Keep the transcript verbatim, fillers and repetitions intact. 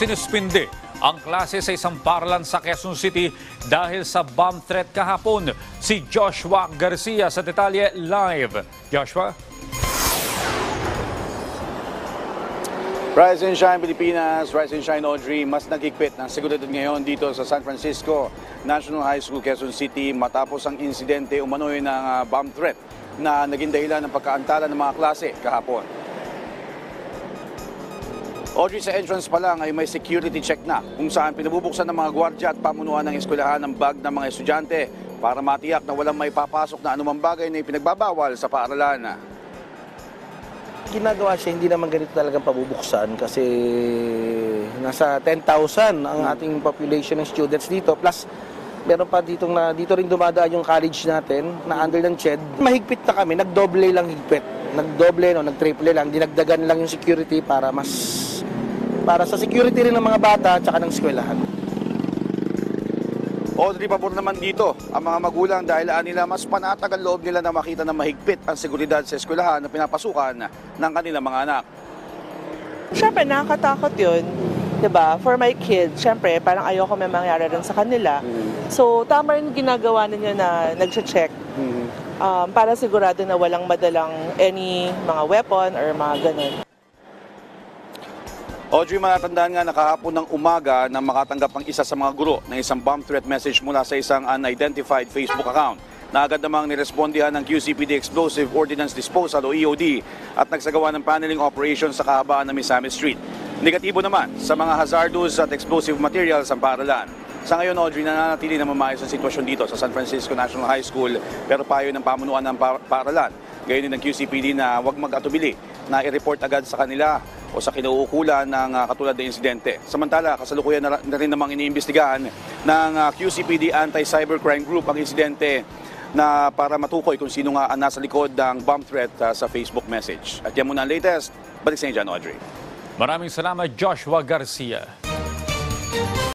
Sinuspinde ang klase sa isang paaralan sa Quezon City dahil sa bomb threat kahapon. Si Joshua Garcia sa detalye live. Joshua? Rise and Shine Pilipinas, Rise and Shine Audrey, mas nagigpit ng seguridad ngayon dito sa San Francisco National High School, Quezon City matapos ang insidente umano'y ng uh, bomb threat na naging dahilan ng pagkaantala ng mga klase kahapon. Audrey, sa entrance pa lang ay may security check na kung saan pinabubuksan ng mga gwardya at pamunuan ng eskwelahan ng bag ng mga estudyante para matiyak na walang may papasok na anumang bagay na ipinagbabawal sa paaralan. Ginagawa siya, hindi naman ganito talagang pabubuksan kasi nasa ten thousand ang ating population ng students dito. Plus, meron pa dito na dito rin dumadaan yung college natin na under ng C H E D. Mahigpit na kami, nagdoble lang higpit. Nagdoble, no, nagtriple lang, dinagdagan lang yung security para mas para sa security rin ng mga bata at saka ng eskwelahan. Audrey, pabor naman dito ang mga magulang dahil nila mas panatag ang loob nila na makita na mahigpit ang seguridad sa eskwelahan na pinapasukan ng kanilang mga anak. Siyempre, nakakatakot yun. Diba? For my kids, siyempre, parang ayoko may mangyari rin sa kanila. Mm. So, tama rin ginagawa ninyo na nag-check mm. um, para sigurado na walang madalang any mga weapon or mga ganun. Audrey, matatandaan nga na kahapon ng umaga na makatanggap ang isa sa mga guro ng isang bomb threat message mula sa isang unidentified Facebook account na agad namang nirespondihan ng Q C P D Explosive Ordnance Disposal o E O D at nagsagawa ng paneling operation sa kahabaan ng Misamis Street. Negatibo naman sa mga hazardous at explosive materials ang paaralan. Sa ngayon, Audrey, nananatili na mamayos ang sitwasyon dito sa San Francisco National High School pero payo ng pamunuan ng paaralan. Gayon din ng Q C P D na huwag mag-atubili na i-report agad sa kanila o sa kinauukulan ng uh, katulad ng insidente. Samantala, kasalukuyan na, na rin namang iniimbestigahan ng uh, Q C P D Anti-Cybercrime Group ang insidente na para matukoy kung sino nga ang nasa likod ng bomb threat uh, sa Facebook message. At yan muna ang latest. Balik sa inyo dyan, Audrey. Maraming salamat, Joshua Garcia.